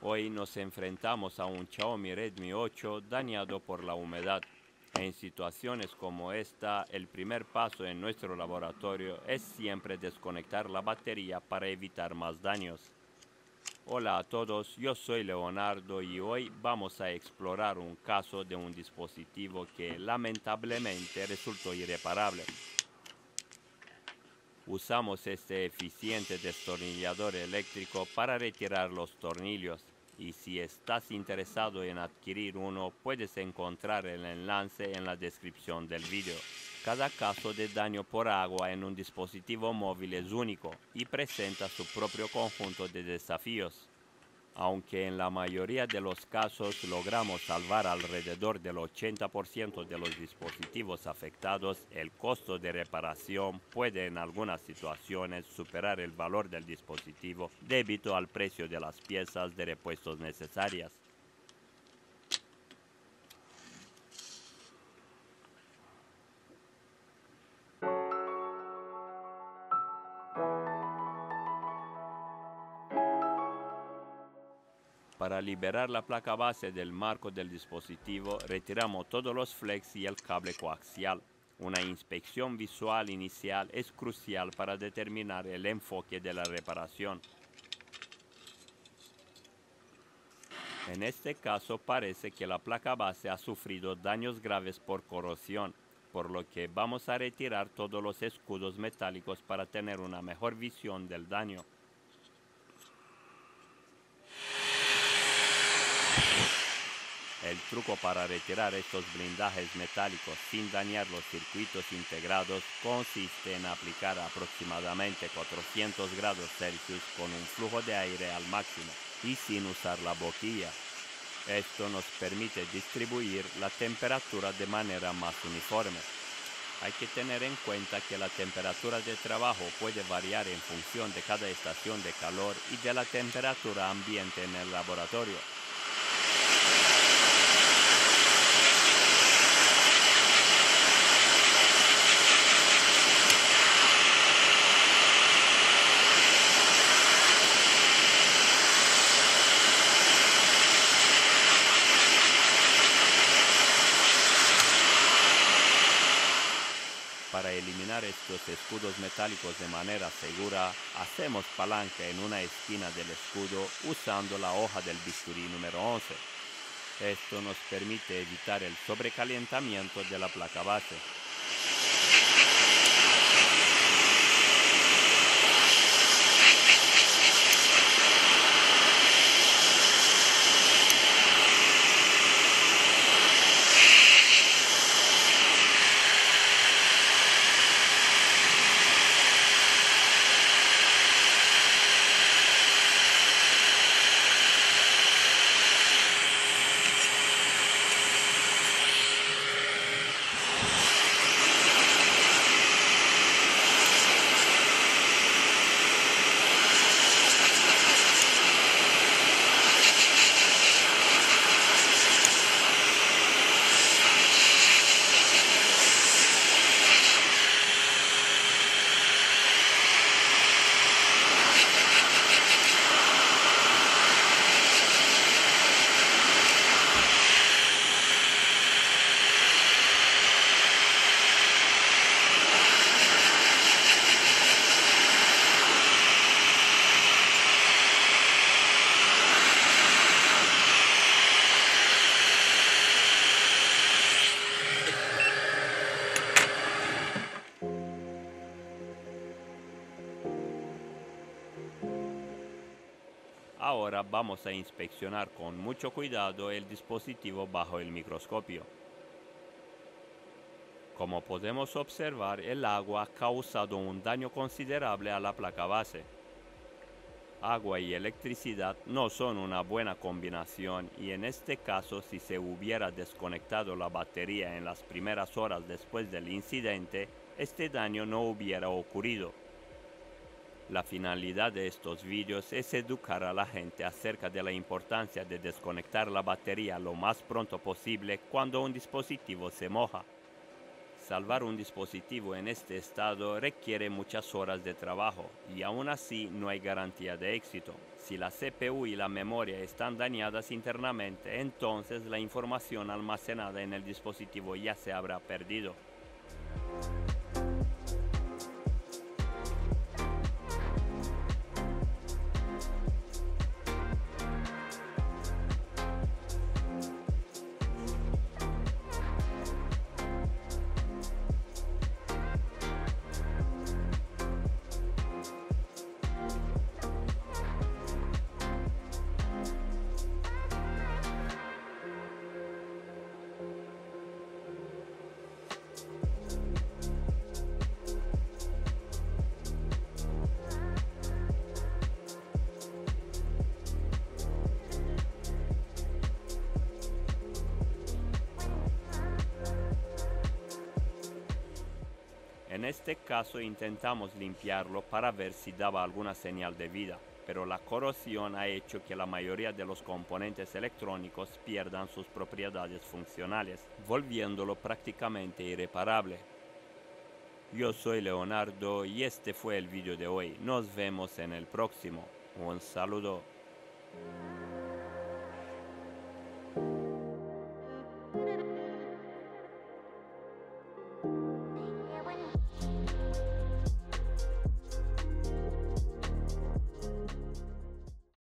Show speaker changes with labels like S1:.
S1: Hoy nos enfrentamos a un Xiaomi Redmi 8 dañado por la humedad. En situaciones como esta, el primer paso en nuestro laboratorio es siempre desconectar la batería para evitar más daños. Hola a todos, yo soy Leonardo y hoy vamos a explorar un caso de un dispositivo que lamentablemente resultó irreparable. Usamos este eficiente destornillador eléctrico para retirar los tornillos y si estás interesado en adquirir uno puedes encontrar el enlace en la descripción del video. Cada caso de daño por agua en un dispositivo móvil es único y presenta su propio conjunto de desafíos. Aunque en la mayoría de los casos logramos salvar alrededor del 80% de los dispositivos afectados, el costo de reparación puede en algunas situaciones superar el valor del dispositivo debido al precio de las piezas de repuestos necesarias. Para liberar la placa base del marco del dispositivo, retiramos todos los flex y el cable coaxial. Una inspección visual inicial es crucial para determinar el enfoque de la reparación. En este caso parece que la placa base ha sufrido daños graves por corrosión, por lo que vamos a retirar todos los escudos metálicos para tener una mejor visión del daño. El truco para retirar estos blindajes metálicos sin dañar los circuitos integrados consiste en aplicar aproximadamente 400 grados Celsius con un flujo de aire al máximo y sin usar la boquilla. Esto nos permite distribuir la temperatura de manera más uniforme. Hay que tener en cuenta que la temperatura de trabajo puede variar en función de cada estación de calor y de la temperatura ambiente en el laboratorio. Para eliminar estos escudos metálicos de manera segura, hacemos palanca en una esquina del escudo usando la hoja del bisturí número 11. Esto nos permite evitar el sobrecalentamiento de la placa base. Ahora vamos a inspeccionar con mucho cuidado el dispositivo bajo el microscopio. Como podemos observar, el agua ha causado un daño considerable a la placa base. Agua y electricidad no son una buena combinación y en este caso si se hubiera desconectado la batería en las primeras horas después del incidente, este daño no hubiera ocurrido. La finalidad de estos vídeos es educar a la gente acerca de la importancia de desconectar la batería lo más pronto posible cuando un dispositivo se moja. Salvar un dispositivo en este estado requiere muchas horas de trabajo y aún así no hay garantía de éxito. Si la CPU y la memoria están dañadas internamente, entonces la información almacenada en el dispositivo ya se habrá perdido. En este caso intentamos limpiarlo para ver si daba alguna señal de vida, pero la corrosión ha hecho que la mayoría de los componentes electrónicos pierdan sus propiedades funcionales, volviéndolo prácticamente irreparable. Yo soy Leonardo y este fue el vídeo de hoy. Nos vemos en el próximo. Un saludo.